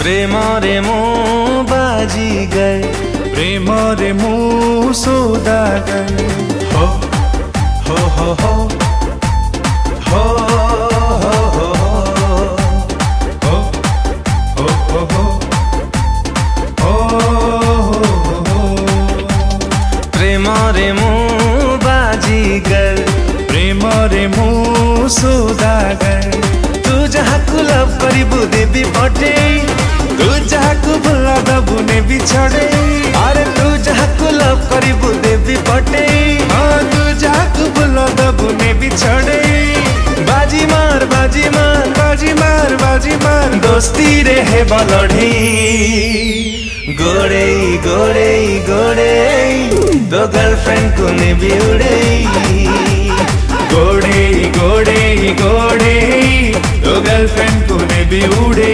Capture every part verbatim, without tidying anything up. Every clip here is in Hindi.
प्रेम रे मो बाजीगर, प्रेम रे मो सौदागर। हो हो हो हो हो हो हो हो हो हो हो। प्रेम रे मो बाजीगर, प्रेम रे मो सौदागर। तू जहाँ को लव करिबु देवी पटे, तू जहाँ को भुला दबु ने बिछड़े। अरे तू जहाँ को लव करिबु देवी पटे, हाँ तू जहाँ को भुला दबु ने बिछड़े। बाजी मार बाजी मार बाजी मार बाजी मार दोस्ती रे है बलढ़ी। गोड़े गोड़े गोड़े तो गर्लफ्रेंड को ने भी उड़े। गोड़े गोड़े गोड़े तो गर्लफ्रेंड को ने भी उड़े।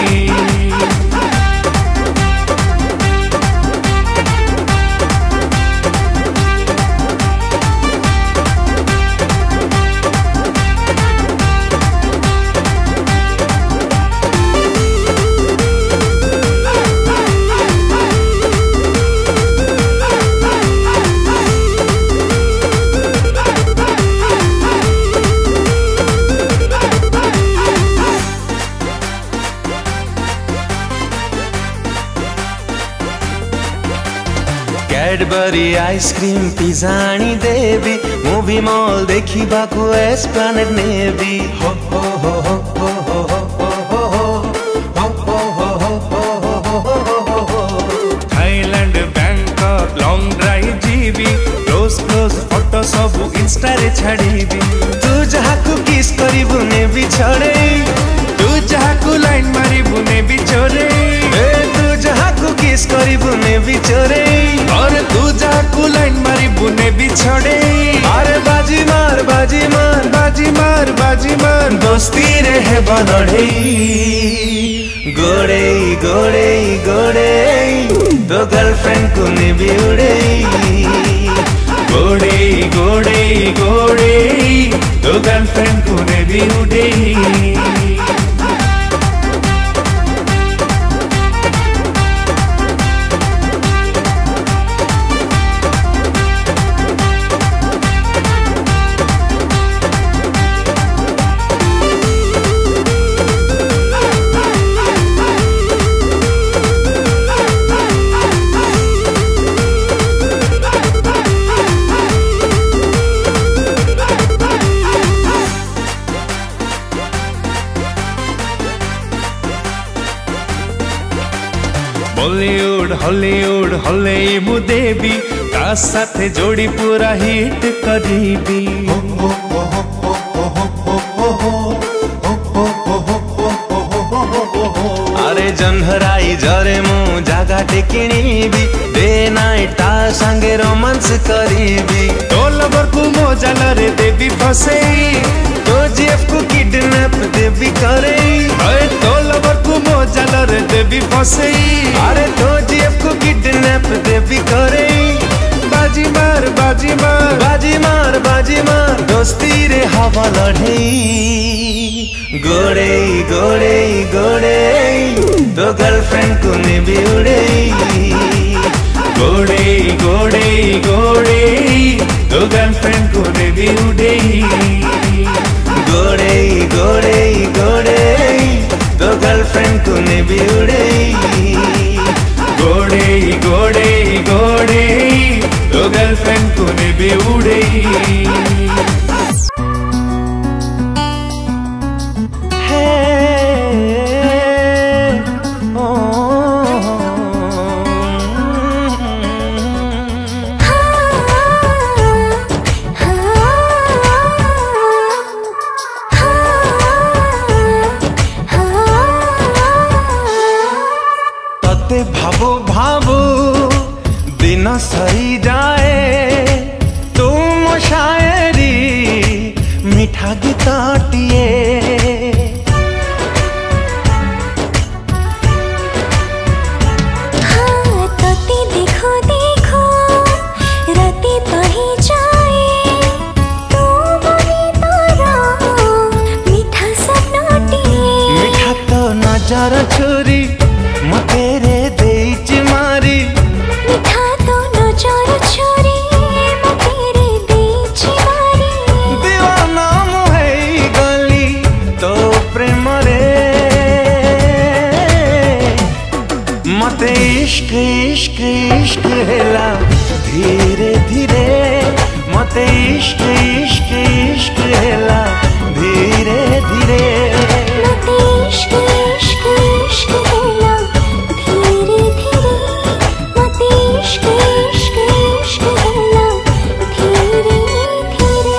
कैडबरी आइसक्रीम पिजाणी देवी, मूवी मॉल देखी बाकू एस्प्लेनेड नेवी। हो हो हो हो हो हो हो हो हो हो हो। थाईलैंड बैंकॉक लॉन्ग ड्राइव जीबी, क्लोज क्लोज फोटो सबू इंस्टा रे छाड़ीबी। तू जहाँ को किस करिबु ने बिछड़े, तू जहाँ को लाइन मारिबु ने बिछड़े। तू जहाँ को किस करिबु ने बिछड़े, और तू जहाँ को लाइन मारिबु ने बिछड़े। अरे बाजी मार बाजी मार बाजी मार बाजी मार दोस्ती रे है बलढ़ी। गोड़े गोड़े गोड़े तो गर्लफ्रेंड को ने भी उड़े। गोड़े गोड़े गोड़े तो गर्लफ्रेंड को ने भी उड़े। बॉलीवुड हॉलीवुड हॉले मु देवी, ता साथे जोड़ी पूरा हिट करीबी। अरे जन्हराई जरे मु जागा टेकिणीबी, डे नाइट ता संगे रोमांस करीबी। तो लवर को मोजा रे देवी फसे, तो जीएफ को किडनैप देवी करे। अरे तो लवर को मोजा रे देवी फसे, अरे तो जीएफ को किडनैप देवी करे। बाजी मार बाजी मार बाजी मार बाजी मार दोस्ती रे हवा लढ़ी। गोड़े गोड़े गोड़े तो गर्लफ्रेंड को ने भी उड़े। गोड़े गोड़े गोड़े तो गर्लफ्रेंड को ने भी उड़े। गोड़े गोड़े गोड़े तो गर्लफ्रेंड को ने भी उड़े। गोड़े गोड़े गोड़े तो गर्लफ्रेंड को ने भी उड़े। भावो भावो दिन सही जाए, तुम शायरी मीठा गीताटिए। हाँ तोते देखो देखो राती बही जाए, तुम तारा मीठा सपनाटिए। मीठा तो नजर छुरी प्रेम रे मते इश्क इश्क इश्क हेला धीरे धीरे मते इश्क इश्क इश्क हेला धीरे धीरे मते इश्क इश्क इश्क हेला धीरे धीरे मते इश्क इश्क इश्क हेला धीरे धीरे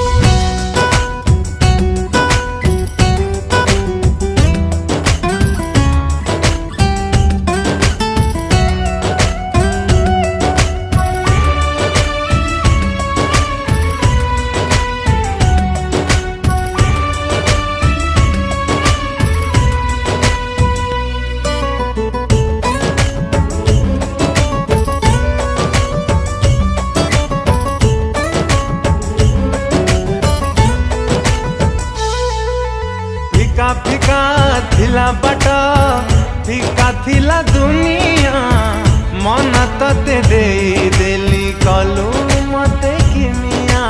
फिका फिका थिला बाट फिका थिला दुनिया मन तते दे देली कलू मते किमिया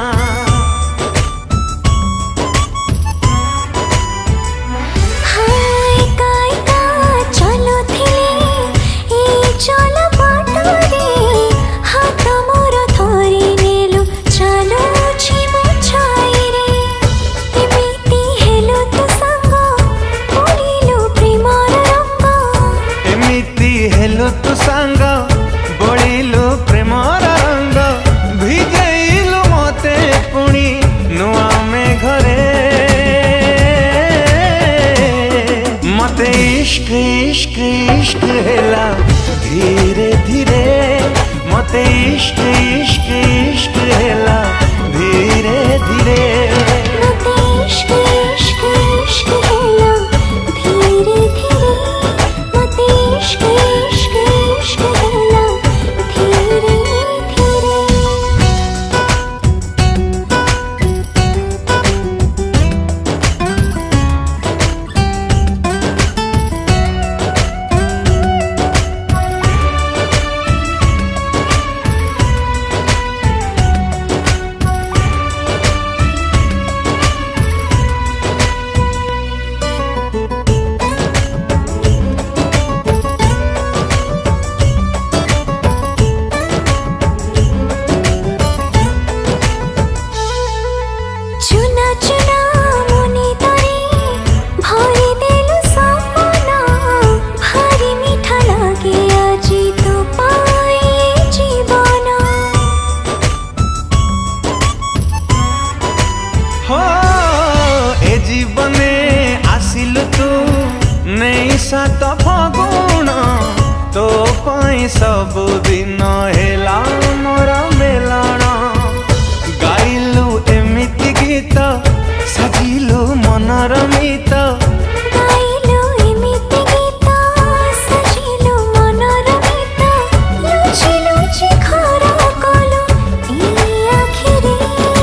हाय काय का चलो थिले ए चलो बाटरे हाथ मोर धरि नेलु चलो छिमो छाई रे एमिति हेलो तो संग बोलिलु प्रेमर रंग एमिति हेलो तु सांग बड़िलु प्रेमर रंग भिजैलु मते पुणी नुआ में घरे मते इश्क इश्क इश्क हेला धीरे धीरे मते इश्क इश्क इश्क हेला धीरे धीरे मते इश्क इश्क इश्क हेला धीरे धीरे मते इश्क इश्क इश्क हेला धीरे धीरे चुना चुना मुनि तरे भरि देलु सपना भारी मीठा लागे आजी तो पाए जीवन हो ए जीवने आसिलु तू नहीं सात फगुण तो पाई सब दिन हेला मोर मेलण गाइलु एमिति गीत सजिलु मनर मित गाइलु एमिति गीत सजिलु मनर गीत लुचि लुचि खरा कलु ई आखिरे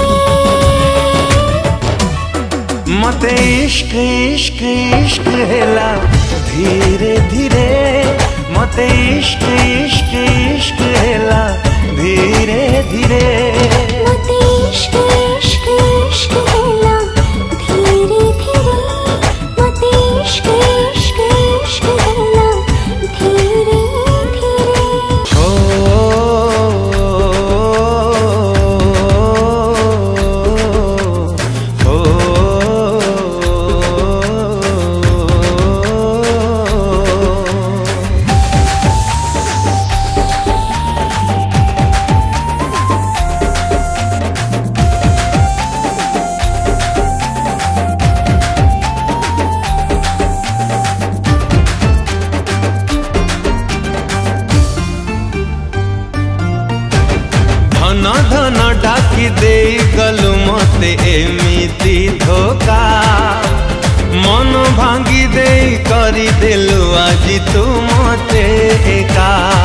मते इश्क इश्क इश्क हेला धीरे धीरे मते इश्क इश्क इश्क हेला धीरे धीरे मते इश्क इश्क इश्क हेला धीरे धीरे मते इश्क इश्क इश्क हेला धीरे धीरे हो हो धन धन डाकी दे गलु मते एमिति धोखा मन भांगी दे करी देलु आजी तू मते एका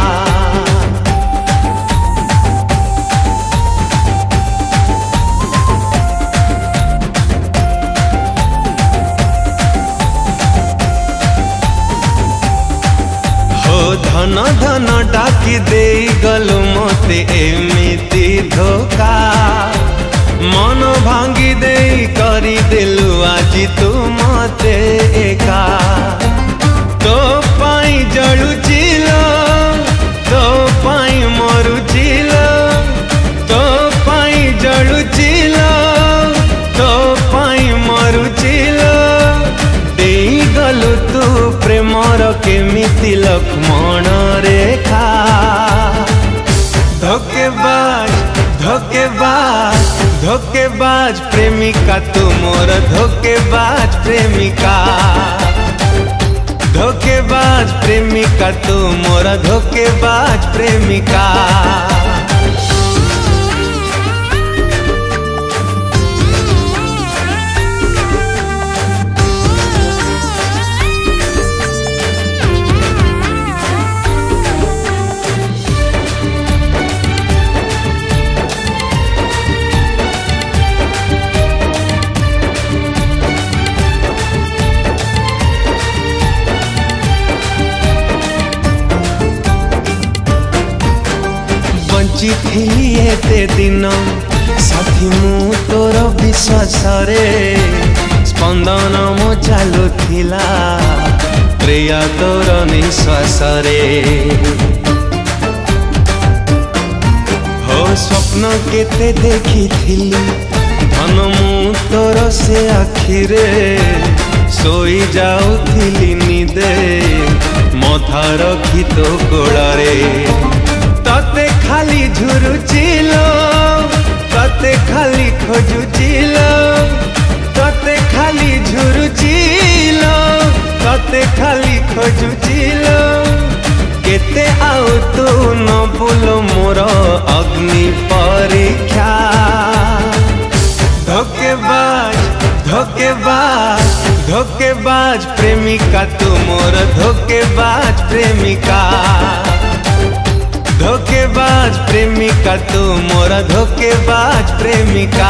हो धन धन डाकी दे गलु मते एमिति धोखा मन भांगी दे करी देलु आज तू मते एका तो पाई जलुचिल तो पाई मरुचिल तो पाई जलुचिल तो पाई मरुचिल देई गलु तू प्रेमर केमिति लक्ष्मण रेखा धोकेबाज धोकेबाज धोकेबाज प्रेमिका तू मोर धोकेबाज प्रेमिका धोकेबाज प्रेमिका तू मोर धोकेबाज प्रेमिका बंचिथिली एते दिन साथी मु तोर विश्वास रे स्पंदन मो चालुथिला प्रिया तोर निश्वास रे हो स्वप्न केते देखिथिली धन मु तोर से आखिरे सोई जाउथिली निदे मथा रखी तो कोड़े तते खाली झुरुचिल तते खाली खोजुचिल तते खाली झुरुचिल तते खाली खोजुचिल केते आउ तू न बुल मोर अग्नि परीक्षा धोकेबाज धोकेबाज धोकेबाज प्रेमिका तू मोर धोकेबाज प्रेमिका धोकेबाज प्रेमिका तू मोर धोकेबाज प्रेमिका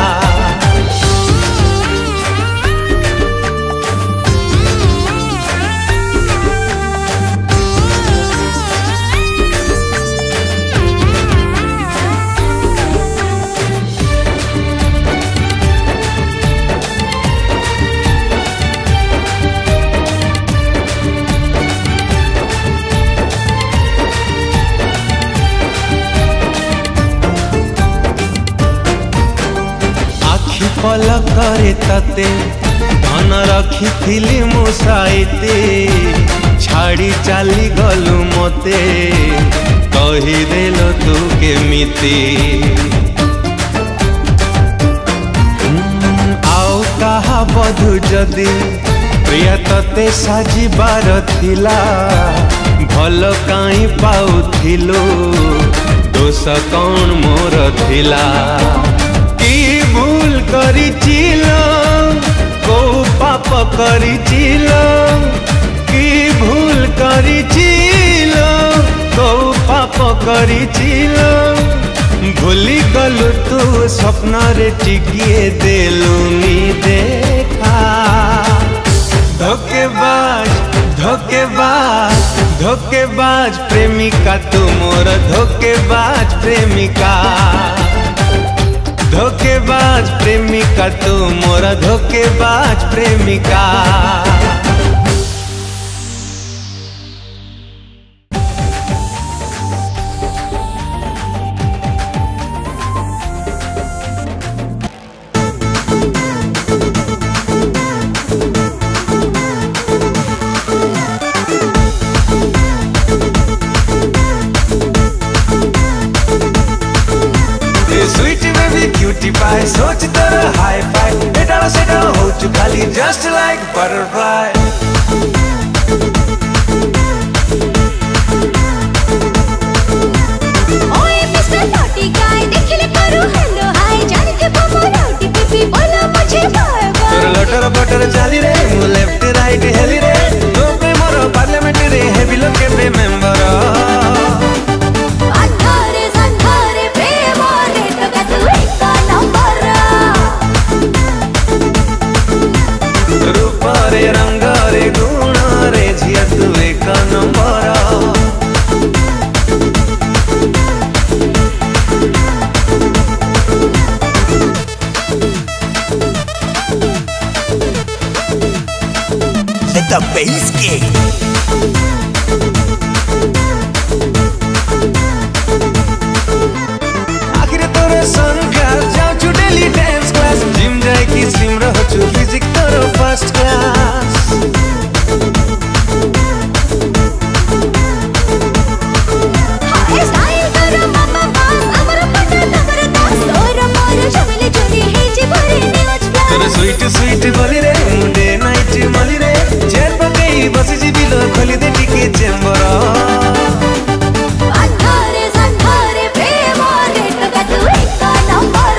पलक करे तते धन रखी थिली मुसाइते छाड़ी चाली गलु मते कही देलो तू केमिति आओ कहा बधु जदि प्रिया तते साजिबार थिला भल काई पाउथिलो दोष कौन मोर थिला भूल करिचिल को पाप करिचिल कि भूल करिचिल को पाप करिचिल भूली गलु तू स्वप्न रे टिकिए देलुनी देखा धोकेबाज धोकेबाज धोकेबाज प्रेमिका तू मोर धोकेबाज प्रेमिका धोकेबाज प्रेमिका तू मोर धोकेबाज प्रेमिका सोच तर हाई फाई एटा सेटा हो चु खाली just like butterfly Let the bass kick. आखिर तोरे संग जाऊँ छु डेली डांस क्लास जिम जाए कि स्लिम रहो छु फिजिक तोरो फर्स्ट क्लास हाय स्टाइल करो मामा बास अमर पटा तमर दास तोर मोर जमले जोड़ी हे जे भरे न्यूज प्लस तोरे स्वीट स्वीट बोली रे मुंडे नाइट मली रे चेयर पकई बसी जी बिलो खोली दे टिके चेंबर अंधारे संधारे प्रेम रे तो तू एक नंबर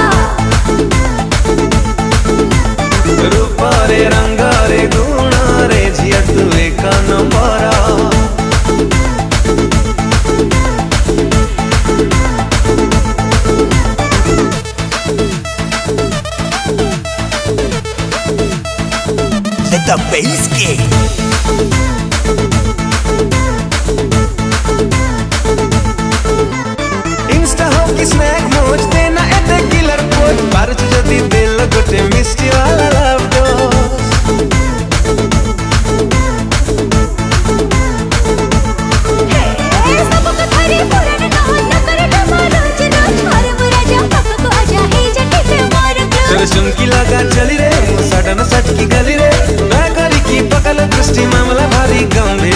रूप रे रंग रे गुण रे झिया तू एक number Let the bass kick. Insta हो कि स्नैक मोज देना एते किलर पोज बार जदी दिल गोटे मिस्टी वाला लव डोज हे सब कथारी पुराण ना न करे डमारो जना छोर मुरा जा पापा को आजा हे जटे पे मार तेरे सुन की लगा चली रे सडन सट की गली रे मैं करी की पकल दृष्टि मामला भारी गंभीर